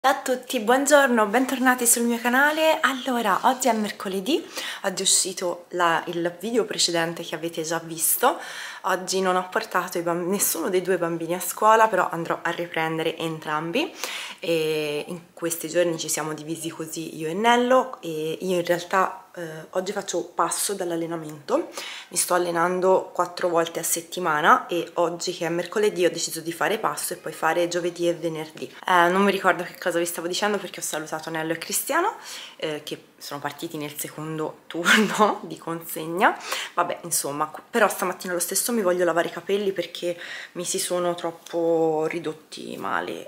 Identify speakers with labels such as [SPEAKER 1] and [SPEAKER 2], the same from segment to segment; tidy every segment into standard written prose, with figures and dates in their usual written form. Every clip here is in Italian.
[SPEAKER 1] Ciao a tutti, buongiorno, bentornati sul mio canale. Allora, oggi è mercoledì, oggi è uscito il video precedente che avete già visto. Oggi non ho portato nessuno dei due bambini a scuola, però andrò a riprendere entrambi e in questi giorni ci siamo divisi così io e Nello, e io in realtà oggi faccio passo dall'allenamento. Mi sto allenando 4 volte a settimana e oggi, che è mercoledì, ho deciso di fare passo e poi fare giovedì e venerdì. Non mi ricordo che cosa vi stavo dicendo perché ho salutato Nello e Cristiano che sono partiti nel secondo turno di consegna. Vabbè, insomma, però stamattina lo stesso mi voglio lavare i capelli perché mi si sono troppo ridotti male.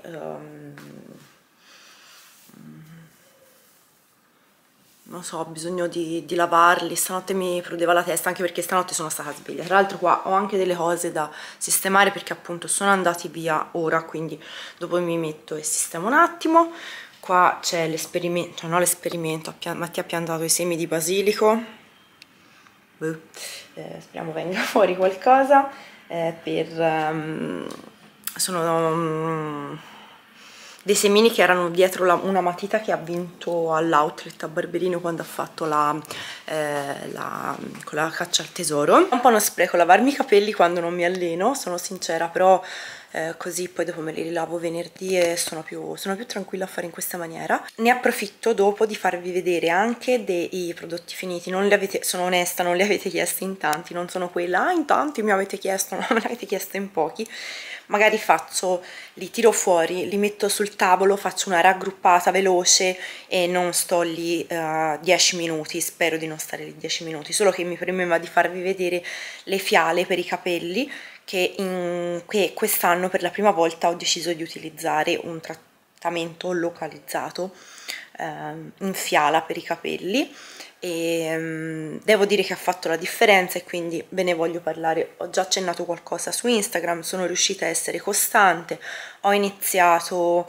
[SPEAKER 1] Non so, ho bisogno di lavarli. Stanotte mi prudeva la testa, anche perché stanotte sono stata sveglia. Tra l'altro qua ho anche delle cose da sistemare perché appunto sono andati via ora, quindi dopo mi metto e sistemo un attimo. Qua c'è l'esperimento, cioè no, l'esperimento, Mattia ha piantato i semi di basilico. Speriamo venga fuori qualcosa. Sono dei semini che erano dietro una matita che ha vinto all'outlet a Barberino quando ha fatto con la caccia al tesoro. È un po' uno spreco lavarmi i capelli quando non mi alleno, sono sincera, però così poi dopo me li rilavo venerdì e sono più tranquilla a fare in questa maniera. Ne approfitto dopo di farvi vedere anche dei prodotti finiti. Sono onesta, non li avete chiesti in tanti, non sono quella in tanti mi avete chiesto, no, me l'avete chiesto in pochi. Magari li tiro fuori, li metto sul tavolo, faccio una raggruppata veloce e non sto lì 10 minuti, spero di non stare lì 10 minuti, solo che mi premeva di farvi vedere le fiale per i capelli che quest'anno per la prima volta ho deciso di utilizzare un trattamento localizzato in fiala per i capelli. E devo dire che ha fatto la differenza e quindi ve ne voglio parlare. Ho già accennato qualcosa su Instagram, sono riuscita a essere costante. Ho iniziato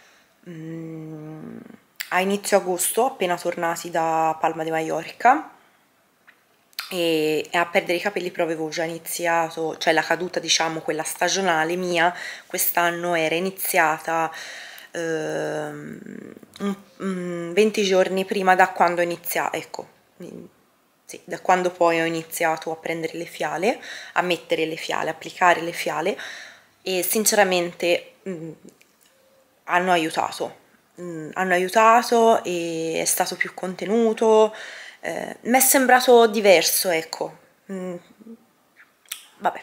[SPEAKER 1] a inizio agosto, appena tornati da Palma de Mallorca, e a perdere i capelli però avevo già iniziato, cioè la caduta, diciamo, quella stagionale mia quest'anno era iniziata 20 giorni prima da quando ho iniziato, ecco, sì, da quando poi ho iniziato a prendere le fiale, a mettere le fiale, applicare le fiale, e sinceramente hanno aiutato. Hanno aiutato e è stato più contenuto. Mi è sembrato diverso, ecco. Vabbè.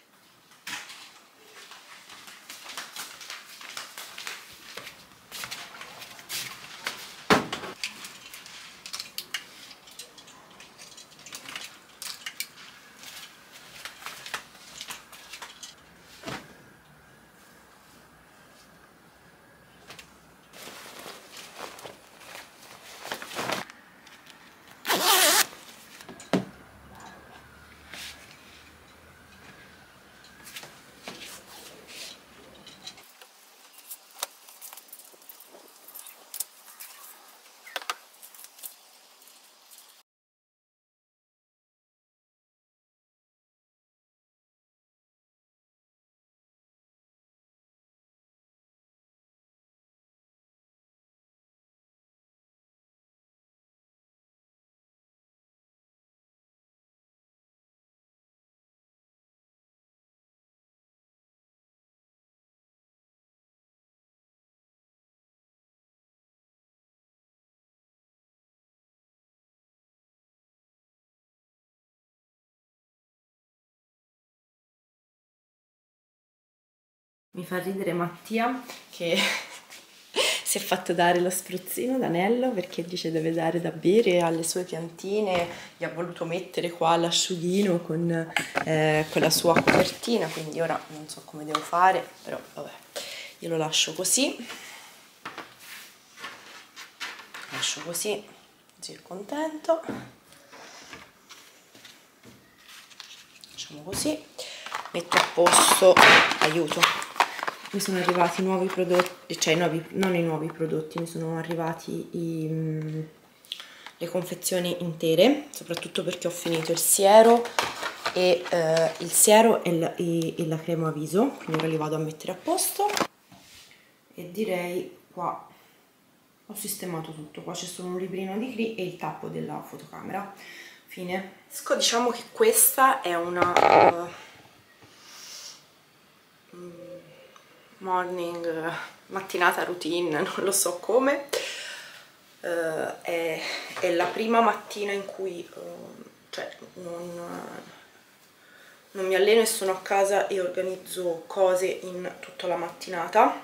[SPEAKER 1] Mi fa ridere Mattia che si è fatto dare lo spruzzino da Nello perché dice deve dare da bere alle sue piantine, gli ha voluto mettere qua l'asciughino con la sua copertina, quindi ora non so come devo fare, però vabbè, io lo lascio così, così è contento. Facciamo così, metto a posto, aiuto. Mi sono arrivati nuovi prodotti, cioè non i nuovi prodotti, mi sono arrivati le confezioni intere, soprattutto perché ho finito il siero e la crema viso, quindi ora li vado a mettere a posto e direi qua ho sistemato tutto. Qua c'è solo un librino di Cree e il tappo della fotocamera. Fine. Diciamo che questa è una mattinata routine, non lo so come. È la prima mattina in cui cioè non mi alleno e sono a casa e organizzo cose in tutta la mattinata,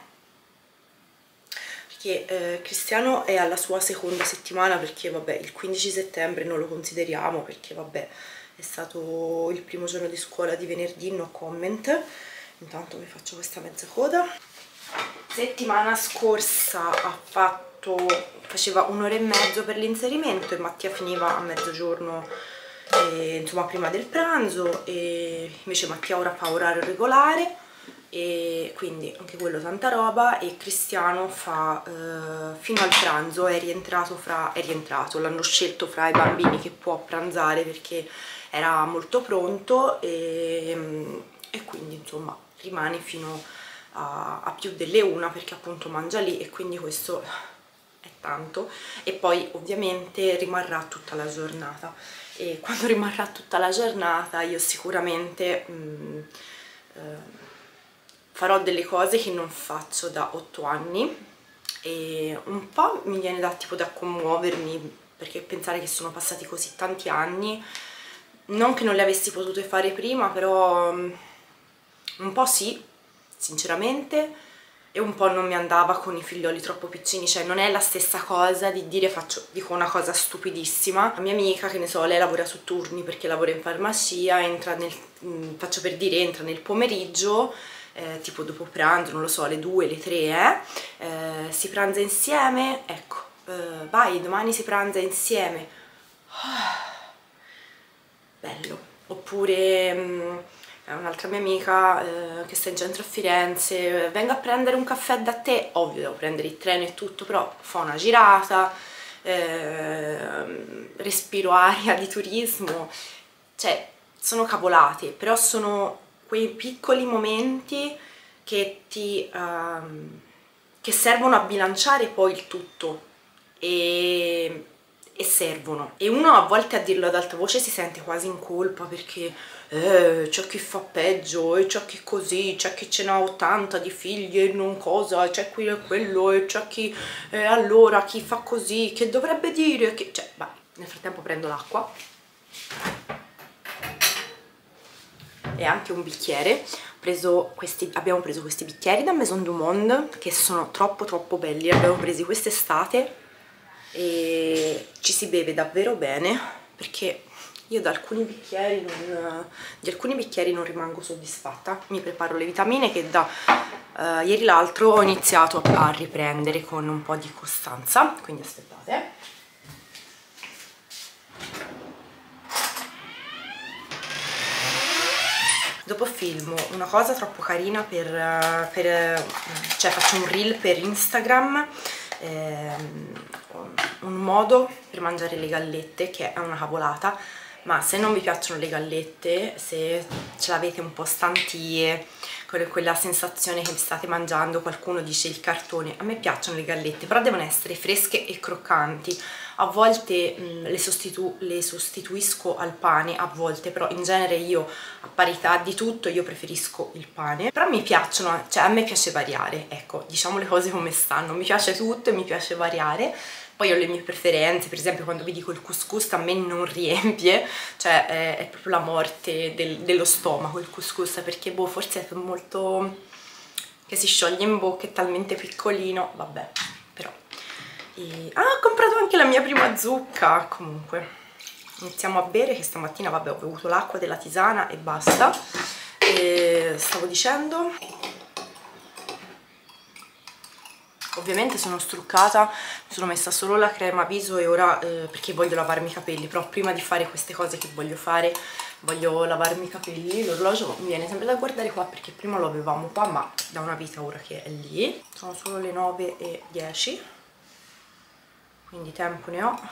[SPEAKER 1] perché Cristiano è alla sua seconda settimana, perché vabbè il 15 settembre non lo consideriamo perché vabbè è stato il primo giorno di scuola di venerdì, no comment. Intanto mi faccio questa mezza coda. Settimana scorsa faceva un'ora e mezzo per l'inserimento e Mattia finiva a mezzogiorno, insomma prima del pranzo, e invece Mattia ora fa orario regolare e quindi anche quello tanta roba. E Cristiano fa fino al pranzo, è rientrato, l'hanno scelto fra i bambini che può pranzare perché era molto pronto e quindi insomma rimane fino a più delle 1 perché appunto mangia lì, e quindi questo è tanto. E poi ovviamente rimarrà tutta la giornata, e quando rimarrà tutta la giornata io sicuramente farò delle cose che non faccio da 8 anni, e un po' mi viene tipo da commuovermi, perché pensare che sono passati così tanti anni, non che non le avessi potute fare prima, però un po' sì, sinceramente, e un po' non mi andava con i figlioli troppo piccini. Cioè non è la stessa cosa di dire dico una cosa stupidissima. La mia amica, che ne so, lei lavora su turni perché lavora in farmacia, faccio per dire, entra nel pomeriggio, tipo dopo pranzo, non lo so, alle 2, le 3, si pranza insieme, ecco, vai, domani si pranza insieme. Bello. Oppure un'altra mia amica che sta in centro a Firenze, vengo a prendere un caffè da te, ovvio devo prendere il treno e tutto, però fa una girata, respiro aria di turismo. Cioè sono cavolate, però sono quei piccoli momenti che che servono a bilanciare poi il tutto, e servono. E uno a volte, a dirlo ad alta voce, si sente quasi in colpa perché c'è chi fa peggio, e c'è chi così, c'è chi ce n'ha 80 di figli e non cosa, c'è qui e quello, e c'è chi allora chi fa così, che dovrebbe dire che... Cioè, vai, nel frattempo prendo l'acqua e anche un bicchiere. Abbiamo preso questi bicchieri da Maison du Monde che sono troppo belli, li abbiamo presi quest'estate e ci si beve davvero bene, perché io di alcuni bicchieri non rimango soddisfatta. Mi preparo le vitamine che da ieri l'altro ho iniziato a riprendere con un po' di costanza, quindi aspettate. Dopo filmo una cosa troppo carina cioè faccio un reel per Instagram, un modo per mangiare le gallette, che è una cavolata, ma se non vi piacciono le gallette, se ce l'avete un po' stantie, quella sensazione che state mangiando, qualcuno dice il cartone, a me piacciono le gallette, però devono essere fresche e croccanti. A volte le sostituisco al pane, a volte, però in genere io, a parità di tutto, io preferisco il pane. Però mi piacciono, cioè a me piace variare, ecco, diciamo le cose come stanno, mi piace tutto e mi piace variare. Poi ho le mie preferenze, per esempio quando vi dico il couscous a me non riempie, cioè è proprio la morte dello stomaco il couscous, perché boh, forse è molto... che si scioglie in bocca, è talmente piccolino, vabbè, però... ho comprato anche la mia prima zucca. Comunque iniziamo a bere, che stamattina vabbè ho bevuto l'acqua della tisana e basta. E stavo dicendo, ovviamente sono struccata, mi sono messa solo la crema viso e ora perché voglio lavarmi i capelli, però prima di fare queste cose che voglio fare voglio lavarmi i capelli. L'orologio mi viene sempre da guardare qua perché prima lo avevamo qua, ma da una vita ora che è lì. Sono solo le 9:10, quindi tempo ne ho.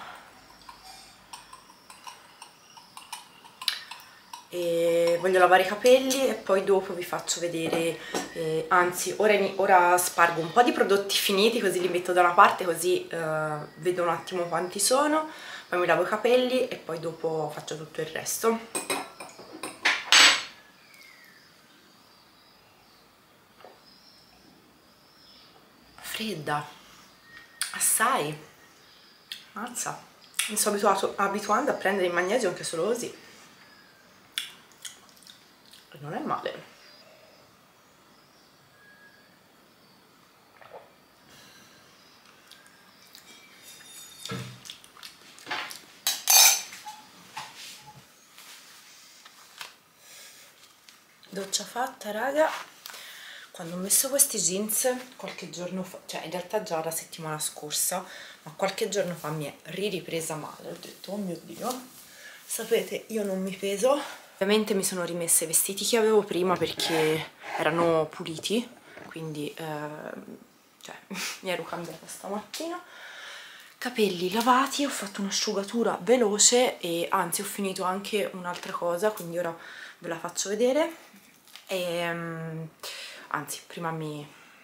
[SPEAKER 1] E voglio lavare i capelli e poi dopo vi faccio vedere Anzi ora spargo un po' di prodotti finiti, così li metto da una parte, così vedo un attimo quanti sono, poi mi lavo i capelli e poi dopo faccio tutto il resto. Fredda, assai, mazza, mi sto abituando a prendere il magnesio anche solo così, non è male. Doccia fatta, raga. Quando ho messo questi jeans qualche giorno fa, cioè in realtà già la settimana scorsa, ma qualche giorno fa mi è ripresa male. Ho detto, oh mio Dio, sapete, io non mi peso. Ovviamente mi sono rimessa i vestiti che avevo prima perché erano puliti, quindi cioè, mi ero cambiata stamattina. Capelli lavati, ho fatto un'asciugatura veloce e anzi ho finito anche un'altra cosa, quindi ora ve la faccio vedere. E anzi prima mi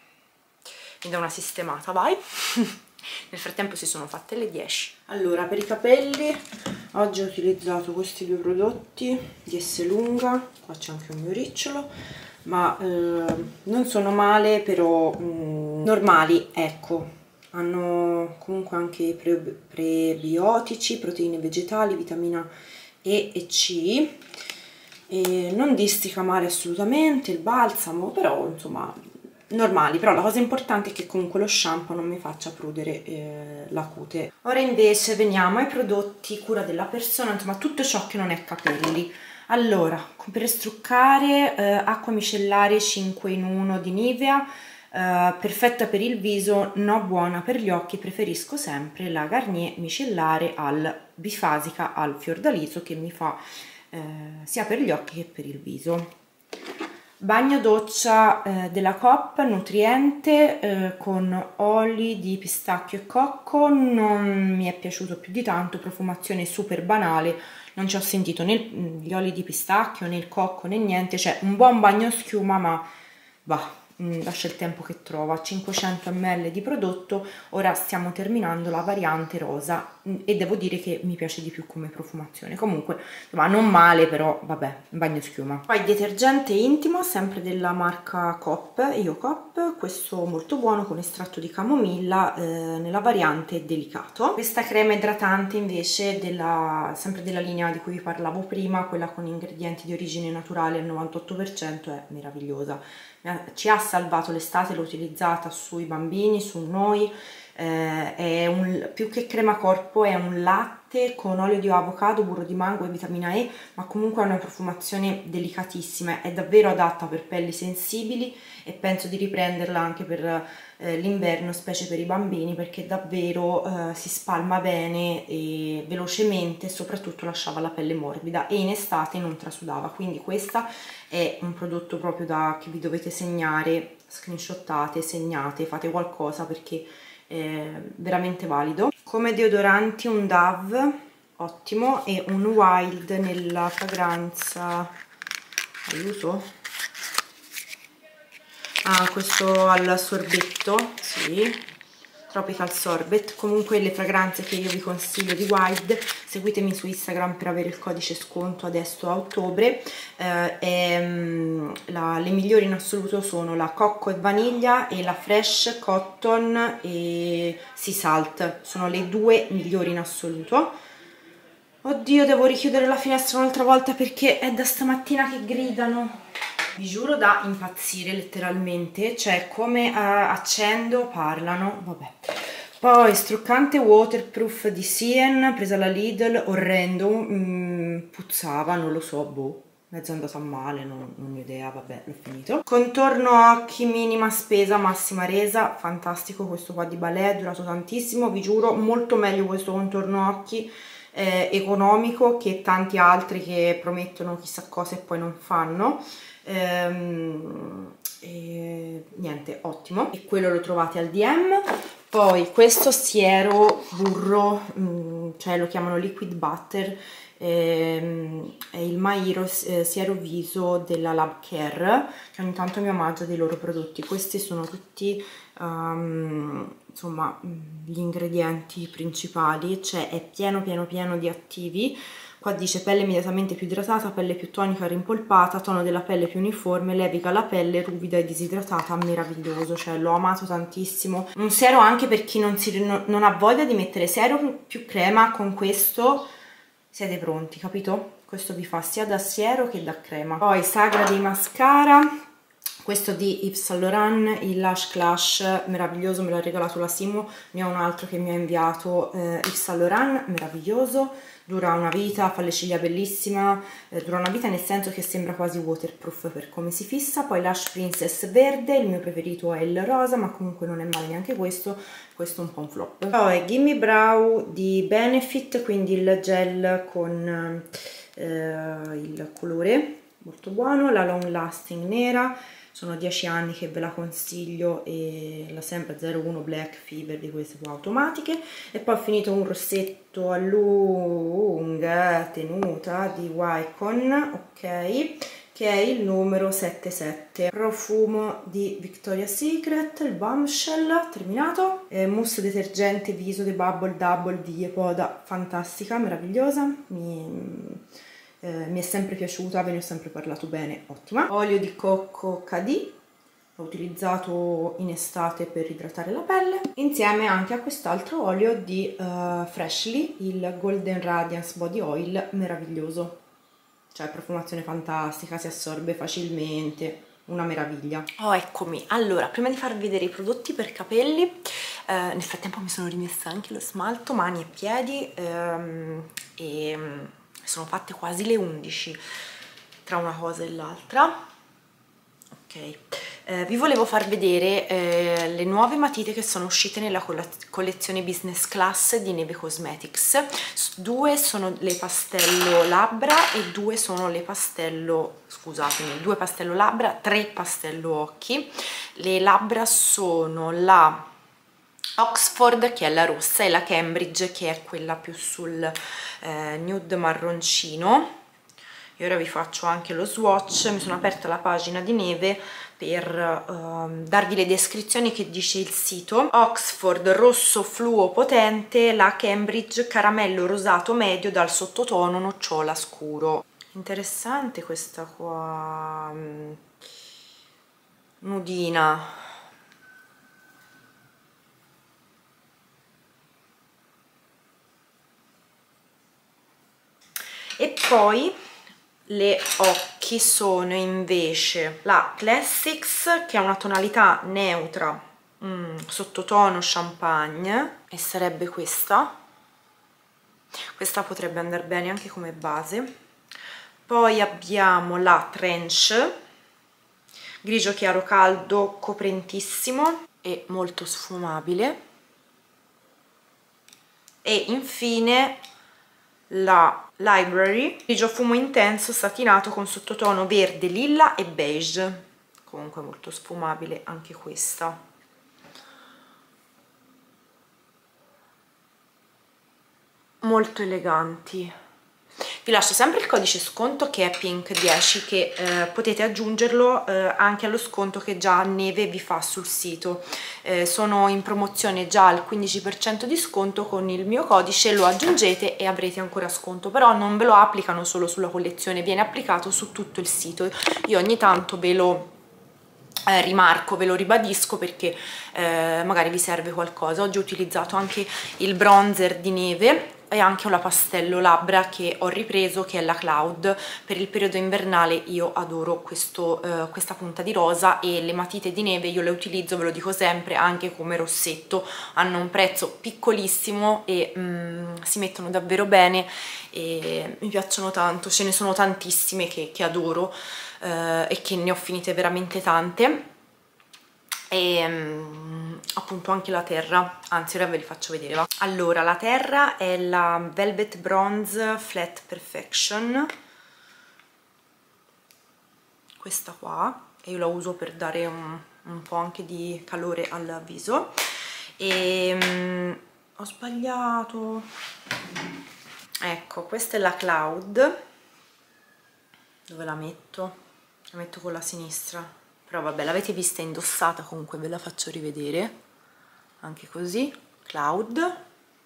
[SPEAKER 1] do una sistemata, vai. Nel frattempo si sono fatte le 10. Allora, per i capelli oggi ho utilizzato questi due prodotti di Esselunga, qua c'è anche un mio ricciolo, ma non sono male, però normali, ecco. Hanno comunque anche prebiotici, proteine vegetali, vitamina E e C, e non distica male assolutamente il balsamo, però insomma normali. Però la cosa importante è che comunque lo shampoo non mi faccia prudere la cute. Ora invece veniamo ai prodotti cura della persona, insomma tutto ciò che non è capelli. Allora, per struccare acqua micellare 5 in 1 di Nivea, perfetta per il viso, no buona per gli occhi, preferisco sempre la Garnier micellare bifasica al fiordaliso, che mi fa sia per gli occhi che per il viso. Bagno doccia della Coop nutriente con oli di pistacchio e cocco, non mi è piaciuto più di tanto, profumazione super banale, non ci ho sentito né gli oli di pistacchio né il cocco né niente, cioè un buon bagno schiuma, ma va, lascia il tempo che trova. 500 ml di prodotto, ora stiamo terminando la variante rosa e devo dire che mi piace di più come profumazione. Comunque insomma, non male, però vabbè, bagno schiuma. Poi detergente intimo sempre della marca Coop, Coop, questo molto buono con estratto di camomilla nella variante delicato. Questa crema idratante invece sempre della linea di cui vi parlavo prima, quella con ingredienti di origine naturale al 98%, è meravigliosa. Ci ha salvato l'estate, l'ho utilizzata sui bambini, su noi, più che crema corpo è un latte con olio di avocado, burro di mango e vitamina E, ma comunque ha una profumazione delicatissima, è davvero adatta per pelli sensibili e penso di riprenderla anche per l'inverno, specie per i bambini, perché davvero si spalma bene e velocemente, soprattutto lasciava la pelle morbida e in estate non trasudava. Quindi questa è un prodotto proprio che vi dovete segnare, screenshottate, segnate, fate qualcosa perché è veramente valido. Come deodoranti un Dove, ottimo, e un Wild nella fragranza, aiuto, questo al sorbetto, sì, Tropical Sorbet. Comunque le fragranze che io vi consiglio di Wild, seguitemi su Instagram per avere il codice sconto adesso a ottobre. Le migliori in assoluto sono la Cocco e Vaniglia e la Fresh Cotton e Sea Salt, sono le due migliori in assoluto. Oddio, devo richiudere la finestra un'altra volta perché è da stamattina che gridano. Vi giuro da impazzire letteralmente, cioè come accendo parlano, vabbè. Poi struccante waterproof di Sien, presa alla Lidl, orrendo, puzzava, non lo so, boh, mezzo è andata male, non ho idea, vabbè, l'ho finito. Contorno occhi minima spesa, massima resa, fantastico questo qua di Balea, è durato tantissimo, vi giuro, molto meglio questo contorno occhi economico che tanti altri che promettono chissà cosa e poi non fanno. Niente, ottimo, e quello lo trovate al DM. Poi questo siero burro cioè lo chiamano liquid butter, è il My Hero Siero Viso della Lab Care, che ogni tanto mi omaggio dei loro prodotti. Questi sono tutti insomma gli ingredienti principali, cioè è pieno di attivi. Qua dice pelle immediatamente più idratata, pelle più tonica rimpolpata, tono della pelle più uniforme, leviga la pelle ruvida e disidratata, meraviglioso, cioè l'ho amato tantissimo. Un siero anche per chi non ha voglia di mettere siero più crema, con questo siete pronti, capito? Questo vi fa sia da siero che da crema. Poi Sagra di mascara, questo di Yves Saint Laurent, il Lash Clash, meraviglioso, me l'ha regalato la Simo, ne ho un altro che mi ha inviato Yves Saint Laurent, meraviglioso, dura una vita, fa le ciglia bellissima, dura una vita nel senso che sembra quasi waterproof per come si fissa. Poi Lash Princess verde, il mio preferito è il rosa, ma comunque non è male neanche questo è un po' un flop. Poi Gimme Brow di Benefit, quindi il gel con il colore, molto buono, la Long Lasting nera, sono 10 anni che ve la consiglio e la sempre 01 Black Fever di queste qua automatiche. E poi ho finito un rossetto a lunga tenuta di Wycon, ok, che è il numero 77, profumo di Victoria's Secret, il Bombshell, terminato. Mousse detergente viso The Bubble Double di Yepoda, fantastica, meravigliosa, mi è sempre piaciuta, ve ne ho sempre parlato bene, ottima. Olio di cocco KD, l'ho utilizzato in estate per idratare la pelle, insieme anche a quest'altro olio di Freshly, il Golden Radiance Body Oil, meraviglioso, cioè profumazione fantastica, si assorbe facilmente, una meraviglia. Oh, eccomi. Allora, prima di farvi vedere i prodotti per capelli, nel frattempo mi sono rimessa anche lo smalto, mani e piedi, e sono fatte quasi le 11 tra una cosa e l'altra. Ok, vi volevo far vedere le nuove matite che sono uscite nella collezione Business Class di Neve Cosmetics. 2 sono le pastello labbra e 2 sono le pastello, scusatemi, 2 pastello labbra, 3 pastello occhi. Le labbra sono la Oxford, che è la rossa, e la Cambridge, che è quella più sul nude marroncino. E ora vi faccio anche lo swatch. Mi sono aperta la pagina di Neve per darvi le descrizioni che dice il sito. Oxford rosso fluo potente, la Cambridge caramello rosato medio dal sottotono nocciola scuro. Interessante questa qua, nudina. E poi le occhi sono invece la Classics, che è una tonalità neutra, sottotono champagne, e sarebbe questa potrebbe andare bene anche come base. Poi abbiamo la Trench, grigio chiaro caldo, coprentissimo e molto sfumabile. E infine la Library, grigio fumo intenso satinato con sottotono verde, lilla e beige, comunque molto sfumabile anche questa. Molto eleganti. Vi lascio sempre il codice sconto che è PINK10, che potete aggiungerlo anche allo sconto che già Neve vi fa sul sito. Sono in promozione già al 15% di sconto, con il mio codice lo aggiungete e avrete ancora sconto, però non ve lo applicano solo sulla collezione, viene applicato su tutto il sito. Io ogni tanto ve lo rimarco, ve lo ribadisco perché magari vi serve qualcosa. Oggi ho utilizzato anche il bronzer di Neve e anche una pastello labbra che ho ripreso, che è la Cloud. Per il periodo invernale io adoro questa punta di rosa, e le matite di Neve io le utilizzo, ve lo dico sempre, anche come rossetto. Hanno un prezzo piccolissimo e si mettono davvero bene e mi piacciono tanto. Ce ne sono tantissime che adoro, e che ne ho finite veramente tante. E appunto anche la Terra, anzi ora ve li faccio vedere, va. Allora, la Terra è la Velvet Bronze Flat Perfection, questa qua, e io la uso per dare un po' anche di calore al viso. E ho sbagliato, Ecco, questa è la Cloud. Dove la metto? La metto con la sinistra, però vabbè, l'avete vista indossata, comunque ve la faccio rivedere anche così. Cloud.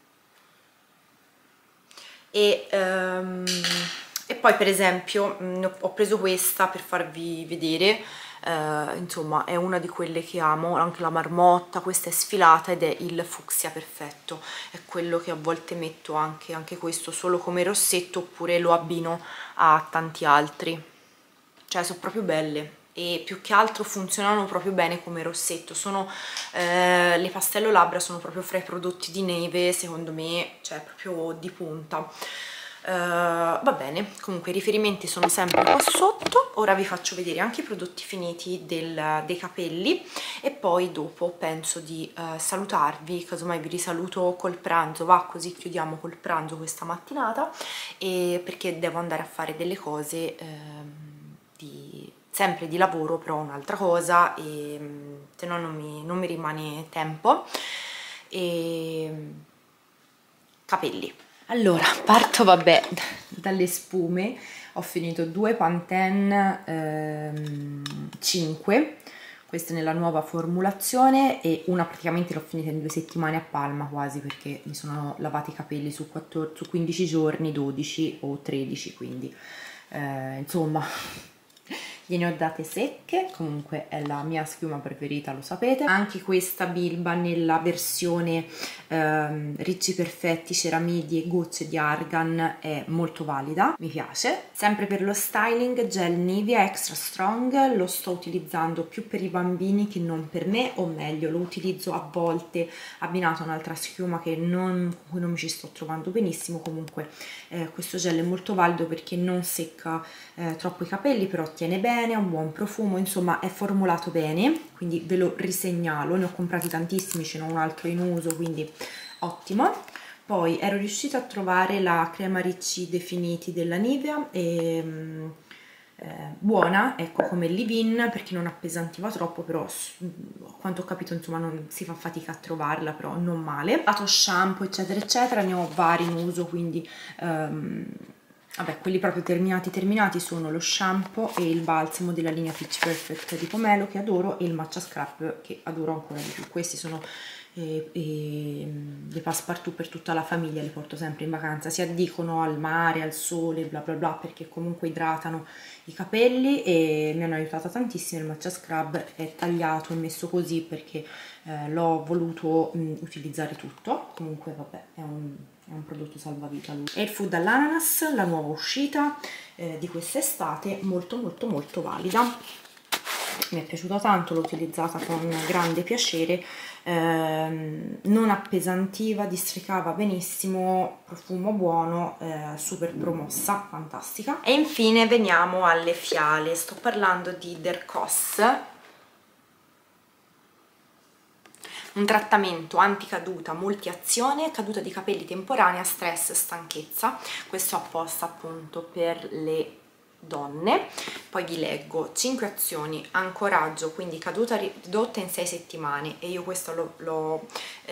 [SPEAKER 1] E poi per esempio ho preso questa per farvi vedere, insomma è una di quelle che amo, anche la marmotta. Questa è sfilata ed è il fucsia perfetto, è quello che a volte metto anche questo solo come rossetto, oppure lo abbino a tanti altri, cioè sono proprio belle e più che altro funzionano proprio bene come rossetto. Sono le pastello labbra sono proprio fra i prodotti di neve, secondo me, cioè proprio di punta. Va bene, comunque i riferimenti sono sempre qua sotto. Ora vi faccio vedere anche i prodotti finiti dei capelli e poi dopo penso di salutarvi, casomai vi risaluto col pranzo, va, così chiudiamo col pranzo questa mattinata, e perché devo andare a fare delle cose sempre di lavoro, però un'altra cosa, e se no non mi rimane tempo. E capelli. Allora, parto vabbè dalle spume. Ho finito 2 Pantene 5, queste nella nuova formulazione, e una praticamente l'ho finita in 2 settimane a palma quasi, perché mi sono lavati i capelli su 15 giorni, 12 o 13, quindi insomma gliene ho date secche. Comunque è la mia schiuma preferita, lo sapete. Anche questa Bilba nella versione ricci perfetti, ceramidi e gocce di argan è molto valida, mi piace. Sempre per lo styling, gel Nivea Extra Strong, lo sto utilizzando più per i bambini che non per me, o meglio lo utilizzo a volte abbinato a un'altra schiuma con cui non mi ci sto trovando benissimo. Comunque questo gel è molto valido perché non secca troppo i capelli, però tiene bene, ha un buon profumo, insomma è formulato bene, quindi ve lo risegnalo. Ne ho comprati tantissimi, ce n'ho un altro in uso, quindi ottimo. Poi ero riuscita a trovare la crema ricci definiti della Nivea e buona, ecco, come leave-in, perché non appesantiva troppo, però a quanto ho capito insomma non si fa fatica a trovarla, però non male. Lato shampoo eccetera eccetera, ne ho vari in uso, quindi vabbè, quelli proprio terminati sono lo shampoo e il balsamo della linea Pitch Perfect di Pomelo, che adoro, e il matcha scrub, che adoro ancora di più. Questi sono le passepartout per tutta la famiglia, li porto sempre in vacanza, si addicono al mare, al sole, bla bla bla, perché comunque idratano i capelli e mi hanno aiutata tantissimo. Il matcha scrub è tagliato e messo così perché l'ho voluto utilizzare tutto. Comunque vabbè, è un prodotto salvavita lui. E il Food all'ananas, la nuova uscita di quest'estate, molto molto molto valida, mi è piaciuta tanto, l'ho utilizzata con grande piacere, non appesantiva, districava benissimo, profumo buono, super promossa, fantastica. E infine veniamo alle fiale. Sto parlando di Dercos, un trattamento anticaduta multiazione, caduta di capelli temporanea, stress, stanchezza. Questo apposta appunto per le donne. Poi vi leggo 5 azioni: ancoraggio, quindi caduta ridotta in 6 settimane, e io questo l'ho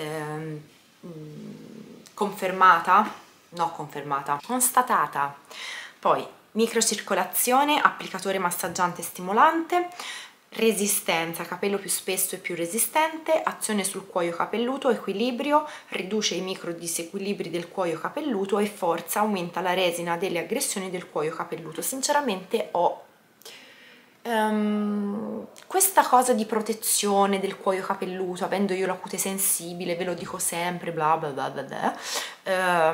[SPEAKER 1] constatata. Poi microcircolazione, applicatore massaggiante e stimolante, resistenza, capello più spesso e più resistente, azione sul cuoio capelluto, equilibrio, riduce i micro disequilibri del cuoio capelluto, e forza, aumenta la resina delle aggressioni del cuoio capelluto. Sinceramente ho questa cosa di protezione del cuoio capelluto, avendo io la cute sensibile, ve lo dico sempre, bla bla bla bla bla,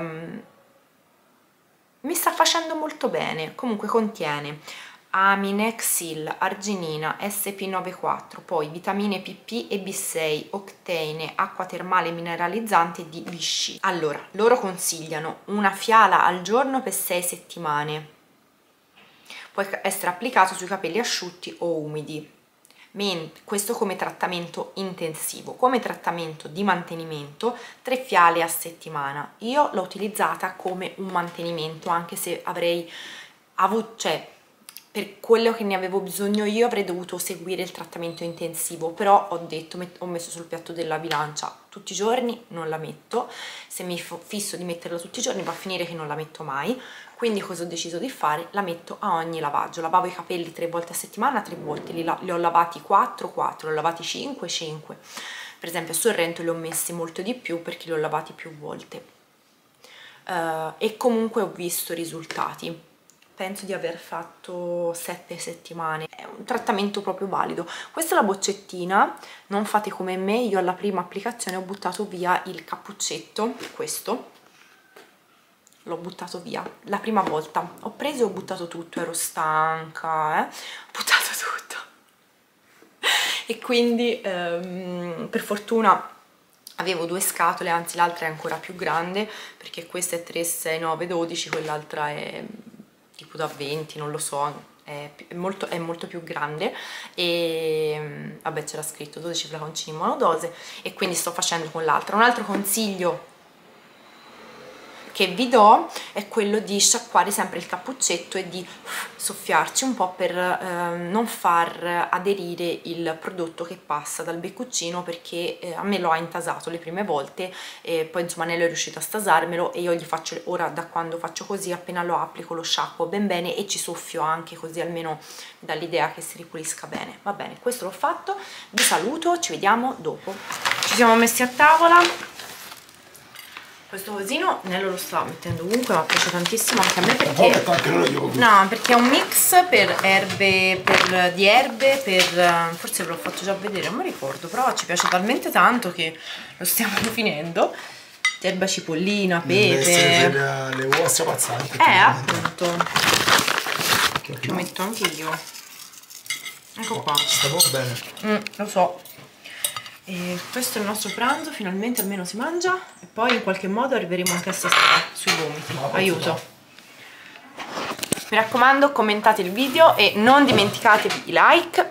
[SPEAKER 1] mi sta facendo molto bene. Comunque contiene aminexil, arginina, SP94, poi vitamine PP e B6, octane, acqua termale mineralizzante di Vichy. Allora, loro consigliano una fiala al giorno per 6 settimane. Può essere applicato sui capelli asciutti o umidi. Questo come trattamento intensivo. Come trattamento di mantenimento 3 fiale a settimana. Io l'ho utilizzata come un mantenimento, anche se avrei avuto, cioè per quello che ne avevo bisogno io avrei dovuto seguire il trattamento intensivo, però ho detto, ho messo sul piatto della bilancia tutti i giorni, non la metto, se mi fisso di metterla tutti i giorni va a finire che non la metto mai, quindi cosa ho deciso di fare? La metto a ogni lavaggio. Lavavo i capelli 3 volte a settimana, 3 volte, li ho lavati 4, li ho lavati 5, 5. Per esempio a Sorrento li ho messi molto di più perché li ho lavati più volte, e comunque ho visto risultati. Penso di aver fatto 7 settimane, è un trattamento proprio valido. Questa è la boccettina, non fate come me, io alla prima applicazione ho buttato via il cappuccetto, questo, l'ho buttato via, la prima volta, ho preso e ho buttato tutto, ero stanca, ho buttato tutto. E quindi per fortuna avevo 2 scatole, anzi l'altra è ancora più grande, perché questa è 3, 6, 9, 12, quell'altra è tipo da 20, non lo so, è molto più grande, e vabbè c'era scritto 12 flaconcini monodose, e quindi sto facendo con l'altra. Un altro consiglio che vi do è quello di sciacquare sempre il cappuccetto e di soffiarci un po' per non far aderire il prodotto che passa dal beccuccino, perché a me lo ha intasato le prime volte e poi insomma Nello è riuscito a stasarmelo, e io gli faccio, ora da quando faccio così, appena lo applico lo sciacquo ben bene e ci soffio anche, così almeno dall'idea che si ripulisca bene. Va bene, questo l'ho fatto, vi saluto, ci vediamo dopo. Ci siamo messi a tavola. Questo cosino Nello lo sta mettendo ovunque, ma piace tantissimo anche a me, perché no, perché è un mix per erbe, di erbe, forse ve l'ho fatto già vedere, non mi ricordo, però ci piace talmente tanto che lo stiamo finendo. Erba cipollina, pepe,
[SPEAKER 2] le uova strapazzanti,
[SPEAKER 1] appunto, ci metto anche io, ecco qua,
[SPEAKER 2] sta bene,
[SPEAKER 1] lo so. E questo è il nostro pranzo, finalmente almeno si mangia, e poi in qualche modo arriveremo anche a stasera sui vomiti. Aiuto! Mi raccomando, commentate il video e non dimenticatevi i like,